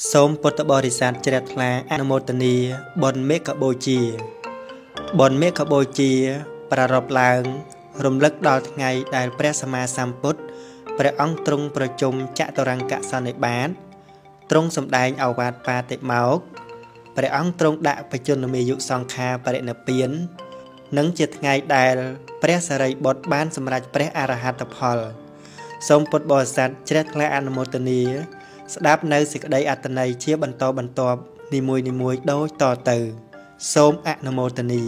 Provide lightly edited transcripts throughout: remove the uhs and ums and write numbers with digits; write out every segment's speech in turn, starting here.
សូមពុទ្ធបរិស័ទជ្រះថ្លាអនុមោទនាបុណ្យមេឃបូជាបុណ្យមេឃបូជាប្រារព្ធឡើងរំលឹកដល់ថ្ងៃដែលព្រះសម្មាសម្ពុទ្ធព្រះអង្គទ្រង់ប្រជុំចតុរង្គសន្និបាតទ្រង់សម្ដែងឱវាទបាតិមោក្ខព្រះអង្គទ្រង់ដាក់បច្ចុប្បន្នមាយុសង្ខាបរិនិព្វាននិងជាថ្ងៃដែលព្រះសារីបុត្របានសម្រេចព្រះអរហត្តផលសូមពុទ្ធបរិស័ទជ្រះថ្លាអនុមោទនាស្ដាប់នៅសេចក្តីអត្ថន័យជាបន្តបន្ទាប់នីមួយៗដូចតទៅសូមអនុមោទនា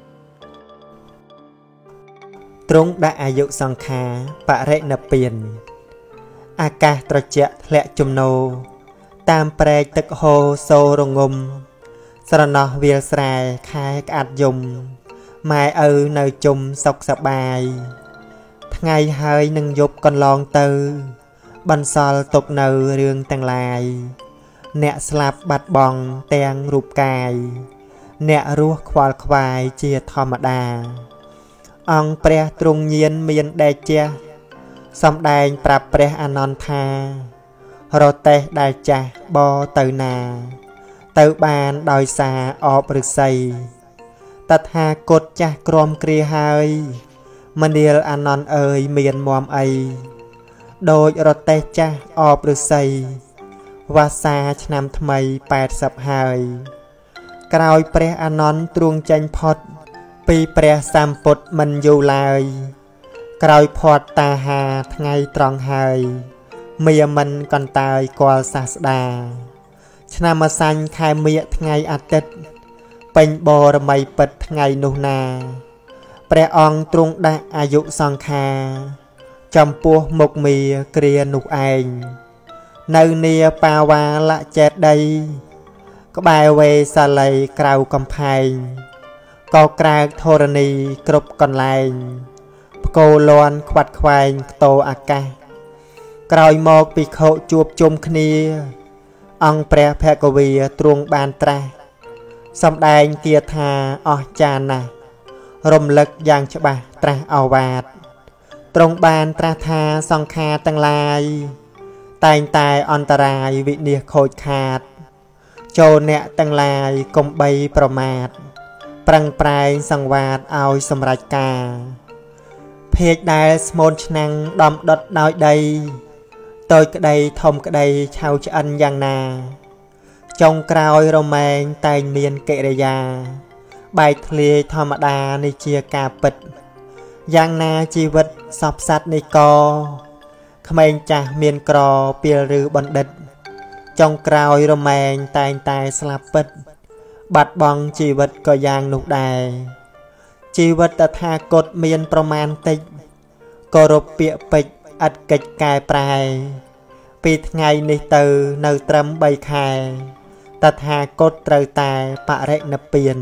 ទ្រង់ដាក់អាយុសង្ខារបរិនិព្វានអាកាសត្រជាក់ធ្លាក់ជំនោតាមព្រែកទឹកហូរសូររងំស្រណោះវាលស្រែខែក្អាត់យំម៉ែឪនៅជុំសុខសប្បាយថ្ងៃហើយនឹងយប់កន្លងទៅបន្សល់ទុកនៅរឿងទាំងឡាយអ្នកស្លាប់បាត់បង់ទាំងរូបកាយអ្នករស់ខ្វល់ខ្វាយជាធម្មតាអង្គព្រះទ្រង់ញៀនមានដេចជះសំដែងប្រាប់ព្រះអានន្ទថារទេះដែលចាស់បទៅណាទៅបានដោយសារអបឫស្សីតថាគតចាស់ក្រំគ្រាហើយមនាលអានន្ទអើយមានមមអីដូចរទេះចាស់អបឫស្សីវាសាឆ្នាំថ្មី80ហើយក្រោយព្រះអានន្ទទ្រង់ចេញផុតពីព្រះសម្ពុទ្ធមិនយូរឡើយក្រោយផាត់តាហាថ្ងៃត្រង់ហើយមាមិនកន្តើយគាល់សាស្តាឆ្នាំម្សាញ់ខែមិញថ្ងៃអាទិត្យពេញបរមីពិតថ្ងៃនោះណាព្រះអង្គទ្រង់ដាក់អាយុសង្ខារចំពោះមុខមាគ្រានោះឯងនៅនីបាវាលចេតីក្បែរវេសាល័យក្រៅកំផែងក៏ក្រើកធរណីគ្រប់កន្លែងផ្គរលាន់ខ្វាត់ខ្វែងខ្ទោអាកាសក្រោយមកភិក្ខុជួបជុំគ្នាអង្គព្រះភគវីទ្រង់បានត្រាស់សម្ដែងគាថាអស្ចារ្យណាស់រំលឹកយ៉ាងច្បាស់ត្រាស់ឱវាទទ្រង់បានត្រាស់ថាសង្ខារទាំងឡាយតែងតែអន្តរាយវិនាសខូចខាតចូលអ្នកទាំងឡាយកុំបីប្រមាទប្រឹងប្រែងសង្វាតឲ្យសម្រេចការភេកដែលស្មូនឆ្នាំងដំដុតដោយដីតូចក្តីធំក្តីឆៅឆ្អិនយ៉ាងណាចុងក្រោយរមែងតែងមានកិរិយាបែកធ្លាយធម្មតានេះជាការពិតយ៉ាងណាជីវិតសពសត្វនេះក៏ក្មេងចាស់មានក្រពីលឬបណ្ឌិតចុងក្រោយរមែងតែងតែស្លាប់ពិតបាត់បង់ជីវិតក៏យ៉ាងនោះដែរជីវិតតថាគតមានប្រមាណតិចគោរពពាក្យពេចន៍ឥតកិច្ចកែប្រែពីថ្ងៃនេះទៅនៅត្រឹម3ខែតថាគតត្រូវតែបរិនិព្វាន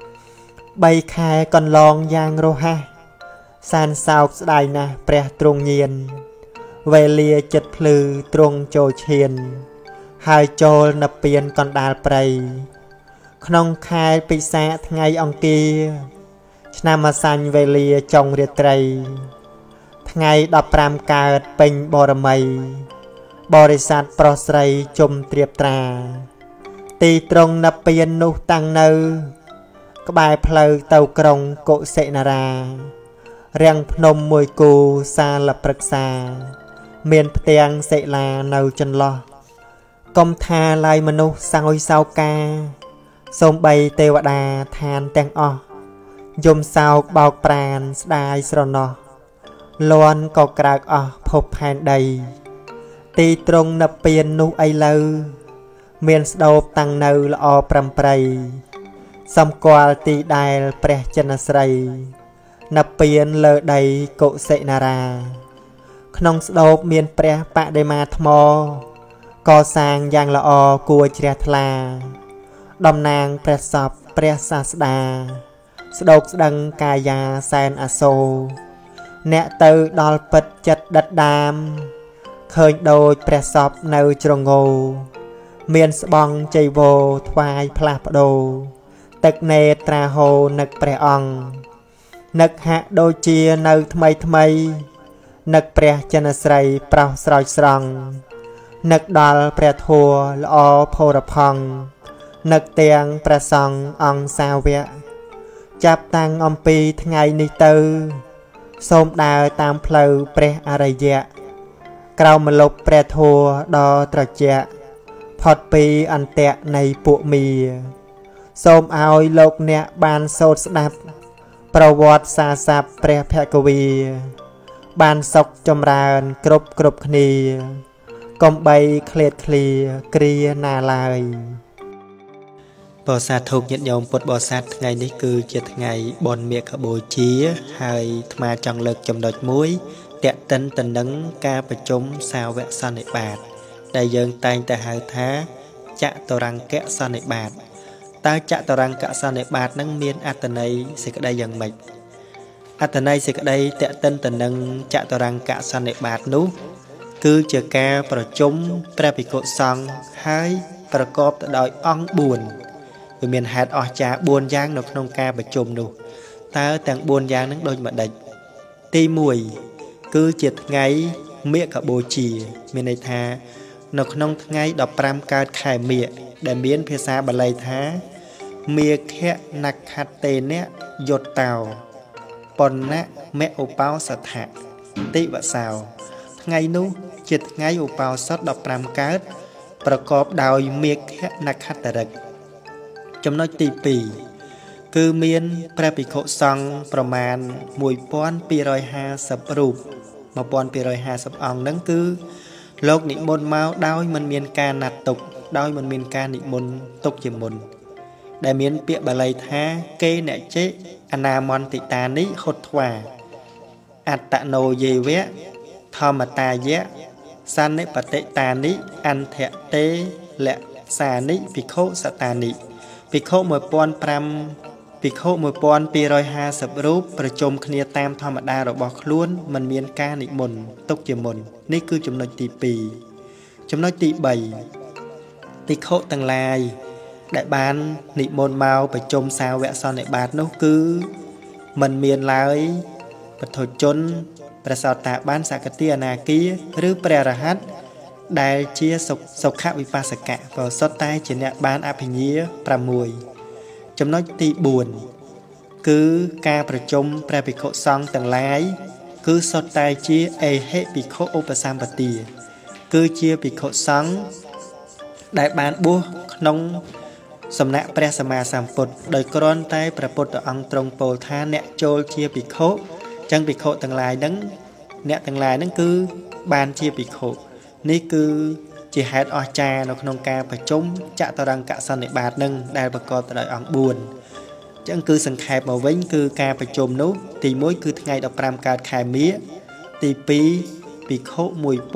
3ខែកន្លងយ៉ាងរហ័សសានសោកស្ដាយណាស់ព្រះទ្រង់ញៀនវេលាចិត្តភ្លឺទ្រង់ចូលឈានហើយចូលនិព្វានកណ្ដាលព្រៃក្នុងខែពិសាខថ្ងៃអង្គារឆ្នាំម្សាញ់វេលាចុងរាត្រីថ្ងៃ15កើតពេញបរមីបរិស័ទប្រុសស្រីជុំត្រៀបត្រាទីត្រង់និព្វាននោះតាំងនៅក្បែរផ្លូវទៅក្រុងកុសិនារារាំងភ្នំមួយគូសាលព្រឹក្សាមានផ្ទាំងសិលានៅចន្លោះកុំថាឡាយមនុស្សសោយសោកាសូម្បីទេវតាឋានទាំងអស់យំសោកបោកប្រានស្ដាយស្រណោះលន់ក៏ក្រើកអស់ភពផែនដីទីត្រង់និព្វាននោះឥឡូវមានស្ដោបតាំងនៅល្អប្រំប្រៃសំគាល់ទីដែលព្រះចិនស្រីនិព្វានលើដីកុសិនារាក្នុងស្ដោបមានព្រះបដិមាថ្មកសាងយ៉ាងល្អគួរជ្រះថ្លាតំណាងព្រះសពព្រះសាស្តាស្ដោកស្ដឹងកាយាសែនអសូរអ្នកទៅដល់ពិតចិត្តដិតដាមឃើញដូចព្រះសពនៅជ្រងោមានស្បង់ចៃវរថ្វាយផ្លាស់ប្ដូរទឹកនេត្រាហូរនឹកព្រះអង្គនឹកហាក់ដូចជានៅថ្មីថ្មីនឹកព្រះចិនស្រីប្រោសស្រោចស្រង់នឹកដល់ព្រះធម៌ល្អផូរផង់នឹកទាំងព្រះសង្ឃអង្គសាវកចាប់តាំងអំពីថ្ងៃនេះទៅសូមដើរតាមផ្លូវព្រះអរិយៈក្រោមម្លប់ព្រះធម៌ដ៏ត្រជាក់ផុតពីអន្តៈនៃពួកមីសូមឲ្យលោកអ្នកបានសូត្រស្ដាប់ប្រវត្តិសាស័ព្ទព្រះភគវីបានសុខចម្រើនគ្រប់គ្នាកុំបីឃ្លាតឃ្លាគ្រាណាឡើយបរិស័ទធុកញាតិញោមពុទ្ធបរិស័ទថ្ងៃនេះគឺជាថ្ងៃបុណ្យមាឃបូជាហើយអាត្មាចង់លើកចំណុចមួយតាក់ទិនទៅនឹងការប្រជុំសាវកសន្និបាតដែលយើងតែងតែហៅថាចតុរង្គសន្និបាតតើចតុរង្គសន្និបាតនឹងមានអត្ថន័យសេចក្តីយ៉ាងម៉េចអត្ថន័យសេចក្តីតាក់ទិនទៅនឹងចតុរង្គសន្និបាតនោះគឺជាការប្រជុំព្រះភិក្ខុសង្ឃហើយប្រកបទៅដោយអង្គ4វាមានហេតុអស្ចារ្យ4យ៉ាងនៅក្នុងការប្រជុំនោះតើទាំង4យ៉ាងនឹងដូចម្ដេចទី1គឺជាថ្ងៃមាឃបូជាមានន័យថានៅក្នុងថ្ងៃ15កើតខែមាឃដែលមានភាសាបាលីថាមាឃនក្ខតេនយុត្តោបណ្ណមេឧបោសថៈតិវសោថ្ងៃនោះជាថ្ងៃឧបោសថ15កើតប្រកបដោយមាឃនក្ខតរិកចំណុចទី2គឺមានព្រះភិក្ខុសង្ឃប្រមាណ1250រូប1250អង្គហ្នឹងគឺលោកនិមន្តមកដោយមិនមានការណាត់ទុកដោយមិនមានការនិមន្តទុកជាមុនដែលមានពាក្យបាលីថាកេណចេអនាមន្តិតានិហុទ្វាអត្តណោយេវៈធម្មតាយៈសន្និបតិតានិអន្តៈតេលសានិភិក្ខុសតានិភិក្ខុ1500ភិក្ខុ1250រូបប្រជុំគ្នាតាមធម្មតារបស់ខ្លួនមិនមានការនិមន្តទុកជាមុននេះគឺចំណុចទី2ចំណុចទី3ភិក្ខុទាំងឡាយដែលបាននិមន្តមកប្រជុំសាវកសន្និបាតនោះគឺមិនមានឡើយបុថុជនព្រះសោតាបានសកតិអនាគាឬព្រះរហ័តដែលជាសុខវិបស្សកៈក៏សុទ្ធតែជាអ្នកបានអភិញ្ញា6ចំណុចទី4គឺការប្រជុំព្រះភិក្ខុសង្ឃទាំងឡាយគឺសុទ្ធតែជាអេហិភិក្ខុឧបសម្បទាគឺជាភិក្ខុសង្ឃដែលបានបួសក្នុងសំណាក់ព្រះសម្មាសម្ពុទ្ធដោយគ្រាន់តែព្រះពុទ្ធអង្គទ្រង់ពោលថាអ្នកចូលជាភិក្ខុចឹងភិក្ខុទាំងឡាយហ្នឹងអ្នកទាំងឡាយហ្នឹងគឺបានជាភិក្ខុនេះគឺជាហេតុអស្ចារ្យនៅក្នុងការប្រជុំចតុរង្គសន្និបាតនឹងដែលប្រកបទៅដោយអង្គ4ចឹងគឺសង្ខេបមកវិញគឺការប្រជុំនោះទី1គឺថ្ងៃ15កើតខែមាឃទី2ភិក្ខុ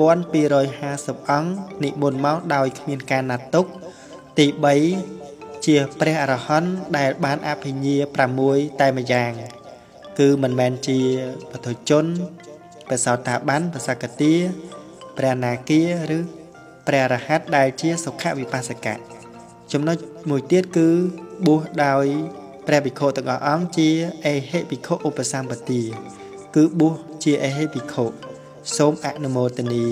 1250អង្គនិមន្តមកដោយគ្មានការណាត់ទុកទី3ជាព្រះអរហន្តដែលបានអភិញ្ញា6តែម្យ៉ាងគឺមិនមែនជាបុថុជនព្រះសោតាបានព្រះសកតិព្រះអនាគាឬព្រះអរហន្តដែលជាសុខវិបស្សកៈចំណុចមួយទៀតគឺបួសដោយព្រះភិក្ខុទាំងអស់អង្គជាអេហិភិក្ខុឧបសម្បទាគឺបួសជាអេហិភិក្ខុសូមអនុមោទនា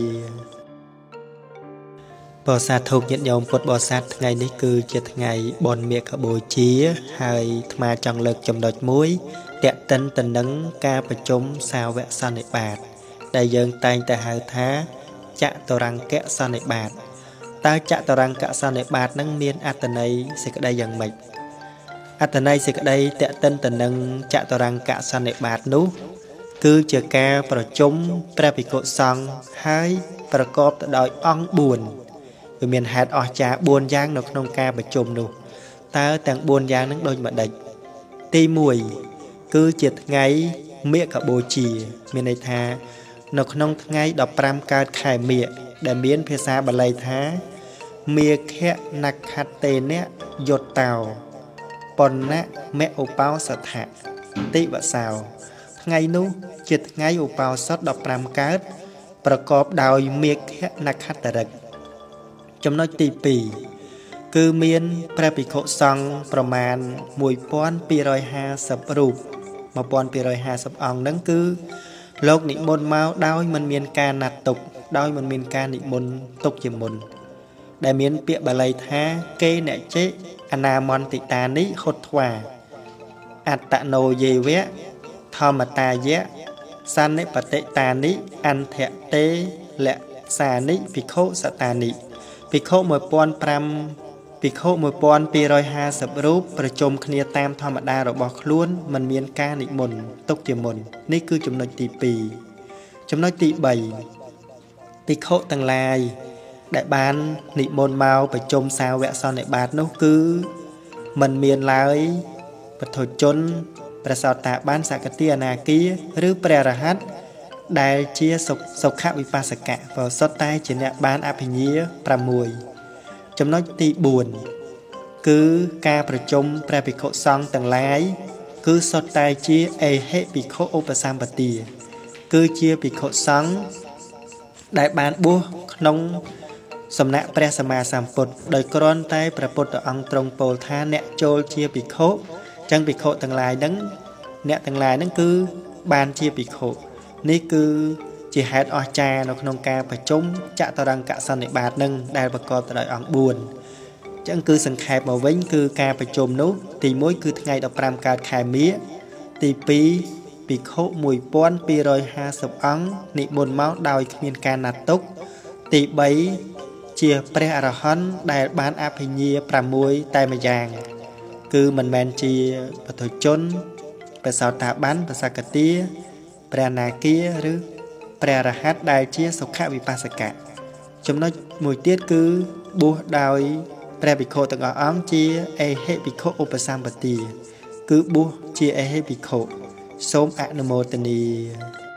បរិស័ទធុកញាតិញោមពុទ្ធបរិស័ទថ្ងៃនេះគឺជាថ្ងៃបុណ្យមាឃបូជាហើយអាត្មាចង់លើកចំណុចមួយតាក់ទិនទៅនឹងការប្រជុំសាវកសន្និបាតដែលយើងតែងតែហៅថាចតុរង្គសន្និបាតតើចតុរង្គសន្និបាតនឹងមានអត្ថន័យសេចក្តីយ៉ាងម៉េចអត្ថន័យសេចក្តីតាក់ទិនទៅនឹងចតុរង្គសន្និបាតនោះគឺជាការប្រជុំព្រះភិក្ខុសង្ឃហើយប្រកបទៅដោយអង្គ4វាមានហេតុអស្ចារ្យ4យ៉ាងនៅក្នុងការប្រជុំនោះតើទាំង4យ៉ាងនឹងដូចម្ដេចទី1គឺជាថ្ងៃមាឃបូជាមានន័យថានៅក្នុងថ្ងៃ15កើតខែមាឃដែលមានភាសាបាលីថាមាឃនក្ខតេនយុត្តោបណ្ណមេឧបោសថៈតិវសោថ្ងៃនោះជាថ្ងៃឧបោសថ15កើតប្រកបដោយមាឃនក្ខតរិកចំណុចទី2គឺមានព្រះភិក្ខុសង្ឃប្រមាណ1250រូប1250អង្គហ្នឹងគឺលោកនិមន្តមកដោយមិនមានការណាត់ទុក đôi mình miền ca nị môn tụcជាមុនដែលមានពាក្យបាលីថាគេអ្នកចេអនាមន្តិតានិហុតធ្វាអត្តណោយេវៈធម្មតាយៈសន្និបតិតានិអន្តតេលសានិភិក្ខុសតានិភិក្ខុ1500ភិក្ខុ1250រូបប្រជុំគ្នាតាមធម្មតារបស់ខ្លួនមិនមានការនិមន្តទុកជាមុននេះគឺចំណុចទី2ចំណុចទី3ភិក្ខុទាំងឡាយដែលបាននិមន្តមកប្រជុំសាវកសន្និបាតនោះគឺមិនមានឡើយពុទ្ធជនព្រះសោតាបានសកតិអនាគាឬព្រះរហ័តដែលជាសុខវិបស្សកៈក៏សុទ្ធតែជាអ្នកបានអភិញ្ញា6ចំណុចទី4គឺការប្រជុំព្រះភិក្ខុសង្ឃទាំងឡាយគឺសុទ្ធតែជាអេហិភិក្ខុឧបសម្បទាគឺជាភិក្ខុសង្ឃដែលបានបួសក្នុងសំណាក់ព្រះសម្មាសម្ពុទ្ធដោយគ្រាន់តែព្រះពុទ្ធអង្គទ្រង់ពោលថាអ្នកចូលជាភិក្ខុចឹងភិក្ខុទាំងឡាយហ្នឹងអ្នកទាំងឡាយហ្នឹងគឺបានជាភិក្ខុនេះគឺជាហេតុអស្ចារ្យនៅក្នុងការប្រជុំចតុរង្គសន្និបាតនឹងដែលប្រកបទៅដោយអង្គ4ចឹងគឺសង្ខេបមកវិញគឺការប្រជុំនោះទី1គឺថ្ងៃ15កើតខែមិញទី2ភិក្ខុ1250អង្គនិមន្តមកដោយគ្មានការណាត់ទុកទី3ជាព្រះអរហន្តដែលបានអភិញ្ញា6តែម្យ៉ាងគឺមិនមែនជាពុទ្ធជនព្រះសោតាបានព្រះសក្តិព្រះអនាគាឬព្រះអរហន្តដែលជាសុខវិបស្សកៈចំណុចមួយទៀតគឺបួសដោយព្រះភិក្ខុទាំងអស់អង្គជាអេហិភិក្ខុឧបសម្បទាគឺបួសជាអេហិភិក្ខុសូមអនុមោទនា